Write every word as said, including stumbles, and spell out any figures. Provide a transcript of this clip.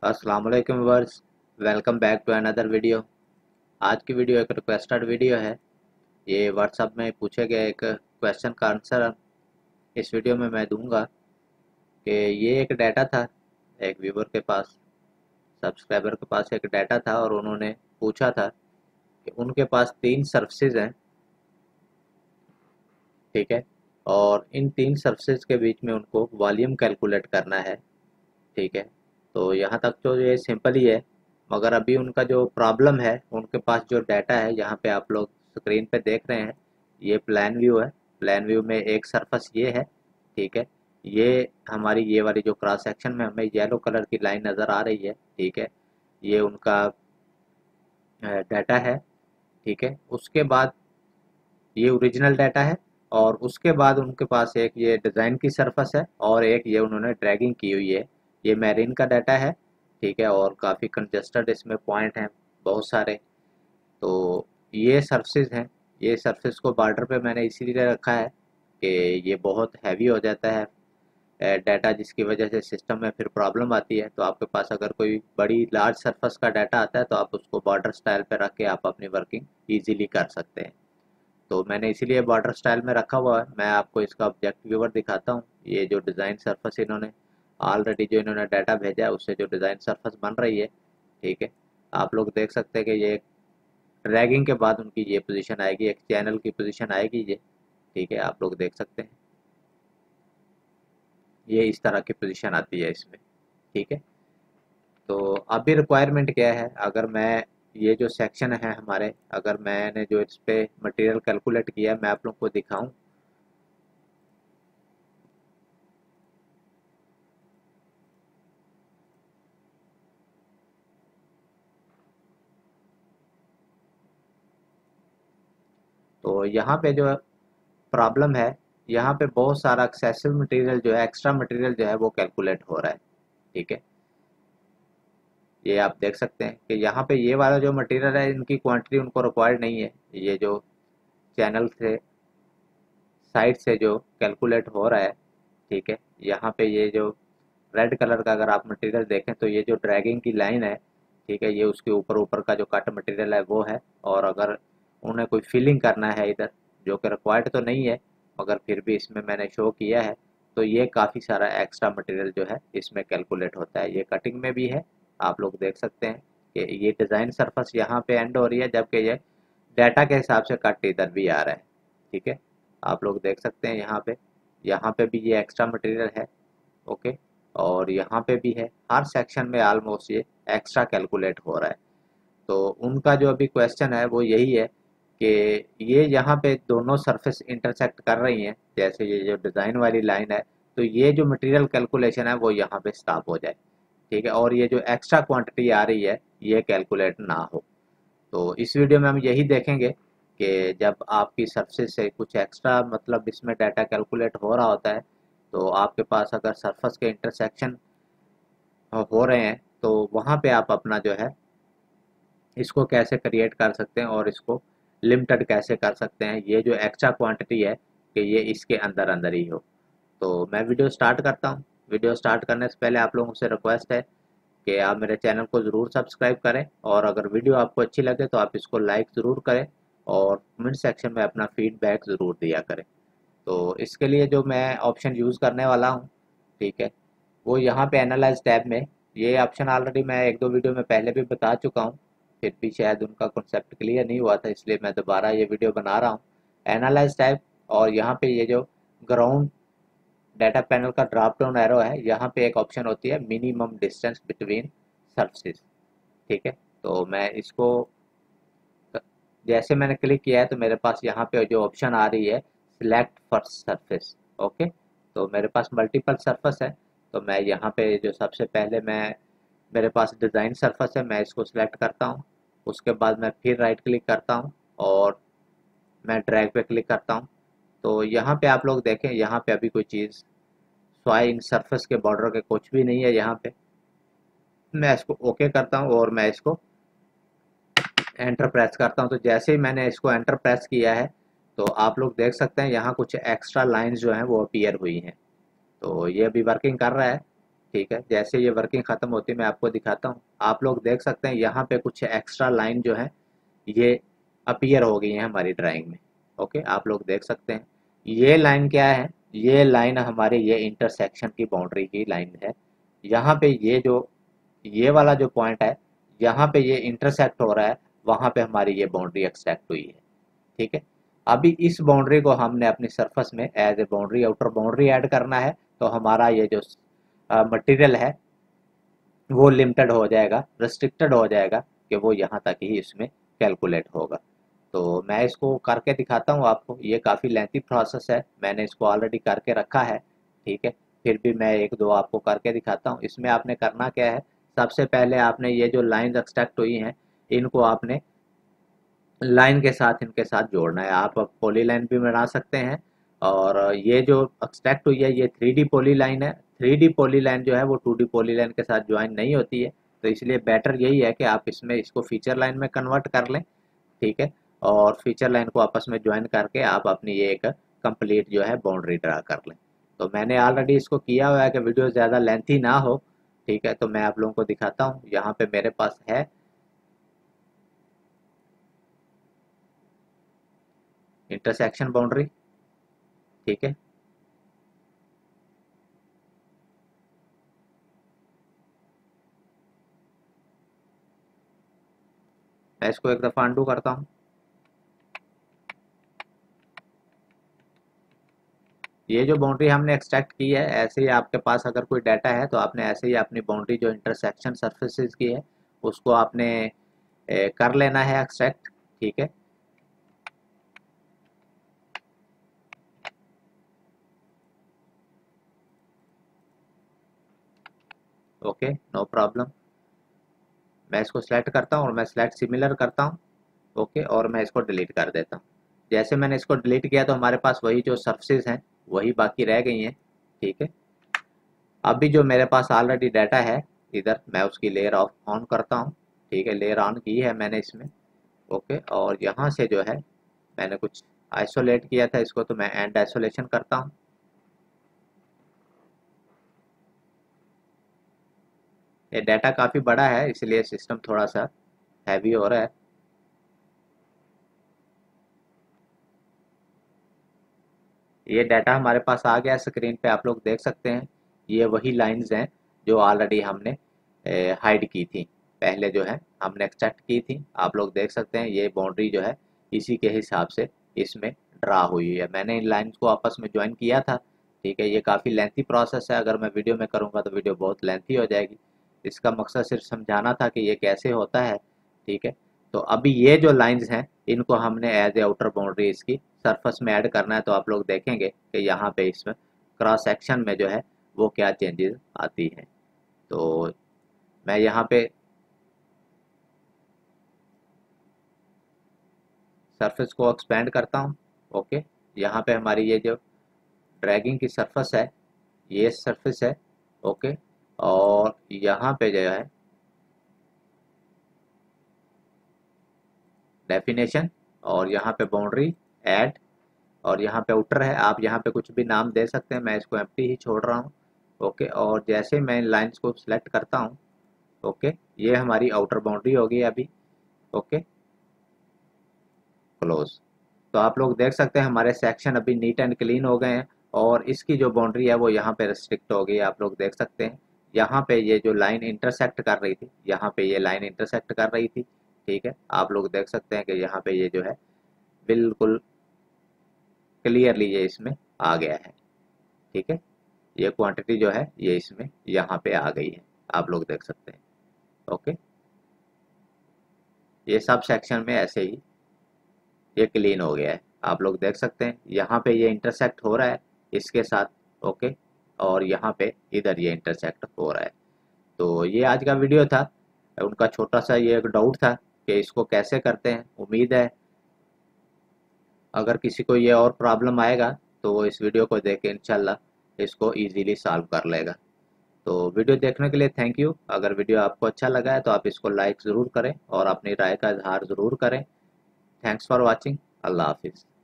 अस्सलाम वालेकुम viewers, welcome back to another video. आज की वीडियो एक रिक्वेस्टेड वीडियो है। ये व्हाट्सएप में पूछे गए एक क्वेश्चन का आंसर इस वीडियो में मैं दूंगा कि ये एक डाटा था, एक व्यूअर के पास, सब्सक्राइबर के पास एक डाटा था और उन्होंने पूछा था कि उनके पास तीन सर्विसेज हैं, ठीक है। और इन तीन सर्विसेज के बीच में उनको वॉल्यूम कैलकुलेट करना है, ठीक है। तो यहाँ तक तो ये सिंपल ही है, मगर अभी उनका जो प्रॉब्लम है, उनके पास जो डाटा है, यहाँ पे आप लोग स्क्रीन पे देख रहे हैं, ये प्लान व्यू है। प्लान व्यू में एक सरफेस ये है, ठीक है। ये हमारी ये वाली जो क्रॉस सेक्शन में हमें येलो कलर की लाइन नज़र आ रही है, ठीक है, ये उनका डाटा है, ठीक है। उसके बाद ये ओरिजिनल डाटा है और उसके बाद उनके पास एक ये डिज़ाइन की सरफेस है और एक ये उन्होंने ड्रैगिंग की हुई है। ये मैरीन का डाटा है, ठीक है, और काफ़ी कंजस्टेड इसमें पॉइंट हैं बहुत सारे। तो ये सरफेस हैं। ये सरफेस को बॉर्डर पे मैंने इसीलिए रखा है कि ये बहुत हैवी हो जाता है डाटा, जिसकी वजह से सिस्टम में फिर प्रॉब्लम आती है। तो आपके पास अगर कोई बड़ी लार्ज सरफेस का डाटा आता है तो आप उसको बॉर्डर स्टाइल पे रख के आप अपनी वर्किंग ईजिली कर सकते हैं। तो मैंने इसीलिए बॉर्डर स्टाइल में रखा हुआ है। मैं आपको इसका ऑब्जेक्ट व्यूवर दिखाता हूँ। ये जो डिज़ाइन सरफेस इन्होंने ऑलरेडी जो इन्होंने डाटा भेजा है उससे जो डिज़ाइन सरफेस बन रही है, ठीक है, आप लोग देख सकते हैं कि ये ड्रैगिंग के बाद उनकी ये पोजीशन आएगी, एक चैनल की पोजीशन आएगी ये, ठीक है, आप लोग देख सकते हैं ये इस तरह की पोजीशन आती है इसमें, ठीक है। तो अभी रिक्वायरमेंट क्या है, अगर मैं ये जो सेक्शन है हमारे, अगर मैंने जो इस पे मटेरियल कैलकुलेट किया है मैं आप लोग को दिखाऊं, तो यहाँ पे जो प्रॉब्लम है, यहाँ पे बहुत सारा एक्सेसिव मटेरियल जो है, एक्स्ट्रा मटेरियल जो है वो कैलकुलेट हो रहा है, ठीक है। ये आप देख सकते हैं कि यहाँ पे ये वाला जो मटेरियल है इनकी क्वांटिटी उनको रिक्वायर्ड नहीं है। ये जो चैनल से साइड से जो कैलकुलेट हो रहा है, ठीक है, यहाँ पे ये जो रेड कलर का अगर आप मटेरियल देखें तो ये जो ड्रैगिंग की लाइन है, ठीक है, ये उसके ऊपर ऊपर का जो कट मटेरियल है वो है। और अगर उन्हें कोई फिलिंग करना है इधर, जो कि रिक्वायर्ड तो नहीं है मगर फिर भी इसमें मैंने शो किया है, तो ये काफ़ी सारा एक्स्ट्रा मटेरियल जो है इसमें कैलकुलेट होता है। ये कटिंग में भी है, आप लोग देख सकते हैं कि ये डिज़ाइन सरफेस यहाँ पे एंड हो रही है, जबकि ये डाटा के हिसाब से कट इधर भी आ रहा है, ठीक है। आप लोग देख सकते हैं यहाँ पे, यहाँ पे भी ये एक्स्ट्रा मटेरियल है, ओके, और यहाँ पे भी है। हर सेक्शन में ऑलमोस्ट ये एक्स्ट्रा कैलकुलेट हो रहा है। तो उनका जो अभी क्वेश्चन है वो यही है कि ये यहाँ पे दोनों सरफेस इंटरसेक्ट कर रही हैं, जैसे ये जो डिज़ाइन वाली लाइन है, तो ये जो मटेरियल कैलकुलेशन है वो यहाँ पे स्टॉप हो जाए, ठीक है, और ये जो एक्स्ट्रा क्वांटिटी आ रही है ये कैलकुलेट ना हो। तो इस वीडियो में हम यही देखेंगे कि जब आपकी सरफेस से कुछ एक्स्ट्रा मतलब इसमें डाटा कैलकुलेट हो रहा होता है, तो आपके पास अगर सरफेस के इंटरसेक्शन हो रहे हैं तो वहाँ पे आप अपना जो है इसको कैसे क्रिएट कर सकते हैं और इसको लिमिटेड कैसे कर सकते हैं, ये जो एक्स्ट्रा क्वांटिटी है कि ये इसके अंदर अंदर ही हो। तो मैं वीडियो स्टार्ट करता हूँ। वीडियो स्टार्ट करने से पहले आप लोगों से रिक्वेस्ट है कि आप मेरे चैनल को ज़रूर सब्सक्राइब करें और अगर वीडियो आपको अच्छी लगे तो आप इसको लाइक ज़रूर करें और कमेंट सेक्शन में अपना फीडबैक ज़रूर दिया करें। तो इसके लिए जो मैं ऑप्शन यूज़ करने वाला हूँ, ठीक है, वो यहाँ पे एनालाइज टैब में, ये ऑप्शन ऑलरेडी मैं एक दो वीडियो में पहले भी बता चुका हूँ, फिर भी शायद उनका कॉन्सेप्ट क्लियर नहीं हुआ था, इसलिए मैं दोबारा ये वीडियो बना रहा हूँ। एनालाइज टैब, और यहाँ पे ये जो ग्राउंड डाटा पैनल का ड्रॉप डाउन एरो है, यहाँ पे एक ऑप्शन होती है मिनिमम डिस्टेंस बिटवीन सर्फेसिस, ठीक है। तो मैं इसको जैसे मैंने क्लिक किया है तो मेरे पास यहाँ पे जो ऑप्शन आ रही है सिलेक्ट फर्स्ट सरफेस, ओके। तो मेरे पास मल्टीपल सरफेस है, तो मैं यहाँ पे जो सबसे पहले मैं मेरे पास डिज़ाइन सरफेस है, मैं इसको सिलेक्ट करता हूँ। उसके बाद मैं फिर राइट क्लिक करता हूँ और मैं ड्रैग पे क्लिक करता हूँ। तो यहाँ पे आप लोग देखें, यहाँ पे अभी कोई चीज़ स्वाई इन सरफेस के बॉर्डर के कुछ भी नहीं है। यहाँ पे मैं इसको ओके करता हूँ और मैं इसको एंटर प्रेस करता हूँ। तो जैसे ही मैंने इसको एंटर प्रेस किया है तो आप लोग देख सकते हैं यहाँ कुछ एक्स्ट्रा लाइंस जो हैं वो अपीयर हुई हैं। तो ये अभी वर्किंग कर रहा है, ठीक है, जैसे ये वर्किंग ख़त्म होती है मैं आपको दिखाता हूँ। आप लोग देख सकते हैं यहाँ पे कुछ एक्स्ट्रा लाइन जो है ये अपीयर हो गई है हमारी ड्राइंग में। ओके, आप लोग देख सकते हैं ये लाइन क्या है, ये लाइन हमारे ये इंटरसेक्शन की बाउंड्री की लाइन है। यहाँ पे ये जो ये वाला जो पॉइंट है यहाँ पे ये इंटरसेक्ट हो रहा है, वहाँ पे हमारी ये बाउंड्री एक्सट्रैक्ट हुई है। ठीक है, अभी इस बाउंड्री को हमने अपनी सरफेस में as a boundary, outer boundary add करना है, तो हमारा ये जो मटेरियल है वो लिमिटेड हो जाएगा, रिस्ट्रिक्टेड हो जाएगा कि वो यहाँ तक ही इसमें कैलकुलेट होगा। तो मैं इसको करके दिखाता हूँ आपको। ये काफ़ी लेंथी प्रोसेस है, मैंने इसको ऑलरेडी करके रखा है। ठीक है, फिर भी मैं एक दो आपको करके दिखाता हूँ। इसमें आपने करना क्या है, सबसे पहले आपने ये जो लाइन एक्सट्रैक्ट हुई हैं इनको आपने लाइन के साथ इनके साथ जोड़ना है। आप पॉली लाइन भी बना सकते हैं, और ये जो एक्सट्रैक्ट हुई है ये थ्री डी पॉली लाइन है। थ्री डी पॉली लाइन जो है वो टू डी पॉली लाइन के साथ ज्वाइन नहीं होती है, तो इसलिए बेटर यही है कि आप इसमें इसको फीचर लाइन में कन्वर्ट कर लें। ठीक है, और फीचर लाइन को आपस में ज्वाइन करके आप अपनी ये एक कंप्लीट जो है बाउंड्री ड्रा कर लें। तो मैंने ऑलरेडी इसको किया हुआ है कि वीडियो ज़्यादा लेंथी ना हो। ठीक है, तो मैं आप लोगों को दिखाता हूँ। यहाँ पे मेरे पास है इंटरसेक्शन बाउंड्री। ठीक है, मैं इसको एक दफ़ा अंडू करता हूँ। ये जो बाउंड्री हमने एक्सट्रैक्ट की है, ऐसे ही आपके पास अगर कोई डाटा है तो आपने ऐसे ही अपनी बाउंड्री जो इंटरसेक्शन सरफेसेस की है उसको आपने ए, कर लेना है एक्सट्रैक्ट। ठीक है, ओके, नो प्रॉब्लम। मैं इसको सेलेक्ट करता हूँ और मैं सेलेक्ट सिमिलर करता हूँ। ओके, और मैं इसको डिलीट कर देता हूँ। जैसे मैंने इसको डिलीट किया तो हमारे पास वही जो सरफेसेस हैं वही बाकी रह गई हैं। ठीक है, अभी जो मेरे पास ऑलरेडी डाटा है इधर, मैं उसकी लेयर ऑफ ऑन करता हूँ। ठीक है, लेयर ऑन की है मैंने इसमें। ओके, और यहाँ से जो है मैंने कुछ आइसोलेट किया था इसको, तो मैं एंड आइसोलेशन करता हूँ। ये डाटा काफ़ी बड़ा है इसलिए सिस्टम थोड़ा सा हैवी हो रहा है। ये डाटा हमारे पास आ गया स्क्रीन पे, आप लोग देख सकते हैं। ये वही लाइंस हैं जो ऑलरेडी हमने हाइड की थी, पहले जो है हमने एक्सट्रैक्ट की थी। आप लोग देख सकते हैं ये बाउंड्री जो है इसी के हिसाब से इसमें ड्रा हुई है। मैंने इन लाइंस को आपस में ज्वाइन किया था। ठीक है, ये काफ़ी लेंथी प्रोसेस है, अगर मैं वीडियो में करूँगा तो वीडियो बहुत लेंथी हो जाएगी। इसका मकसद सिर्फ समझाना था कि ये कैसे होता है। ठीक है, तो अभी ये जो लाइंस हैं इनको हमने एज ए आउटर बाउंड्री इसकी सरफेस में ऐड करना है। तो आप लोग देखेंगे कि यहाँ पे इसमें क्रॉस सेक्शन में जो है वो क्या चेंजेस आती हैं। तो मैं यहाँ पे सरफेस को एक्सपेंड करता हूँ। ओके, यहाँ पे हमारी ये जो ड्रैगिंग की सरफेस है ये सरफेस है। ओके, और यहाँ पे जो है डेफिनेशन, और यहाँ पे बाउंड्री ऐड, और यहाँ पे आउटर है। आप यहाँ पे कुछ भी नाम दे सकते हैं, मैं इसको एम्प्टी ही छोड़ रहा हूँ। ओके, और जैसे मैं इन लाइंस को सिलेक्ट करता हूँ, ओके, ये हमारी आउटर बाउंड्री होगी अभी। Okay, close. तो आप लोग देख सकते हैं हमारे सेक्शन अभी नीट एंड क्लीन हो गए हैं, और इसकी जो बाउंड्री है वो यहाँ पे रिस्ट्रिक्ट हो गई है। आप लोग देख सकते हैं यहाँ पे ये जो लाइन इंटरसेक्ट कर रही थी, यहाँ पे ये लाइन इंटरसेक्ट कर रही थी। ठीक है, आप लोग देख सकते हैं कि यहाँ पे ये जो है बिल्कुल क्लियरली ये इसमें आ गया है। ठीक है, ये क्वांटिटी जो है ये इसमें यहाँ पे आ गई है, आप लोग देख सकते हैं। ओके, ये सब सेक्शन में ऐसे ही ये क्लीन हो गया है, आप लोग देख सकते हैं। यहाँ पे ये इंटरसेक्ट हो रहा है इसके साथ। ओके, और यहाँ पे इधर ये इंटरसेक्ट हो रहा है। तो ये आज का वीडियो था, उनका छोटा सा ये एक डाउट था कि इसको कैसे करते हैं। उम्मीद है अगर किसी को ये और प्रॉब्लम आएगा तो वो इस वीडियो को देख के इंशाल्लाह इसको इजीली सॉल्व कर लेगा। तो वीडियो देखने के लिए थैंक यू। अगर वीडियो आपको अच्छा लगा है तो आप इसको लाइक ज़रूर करें और अपनी राय का इजहार ज़रूर करें। Thanks for watching. अल्लाह हाफिज़।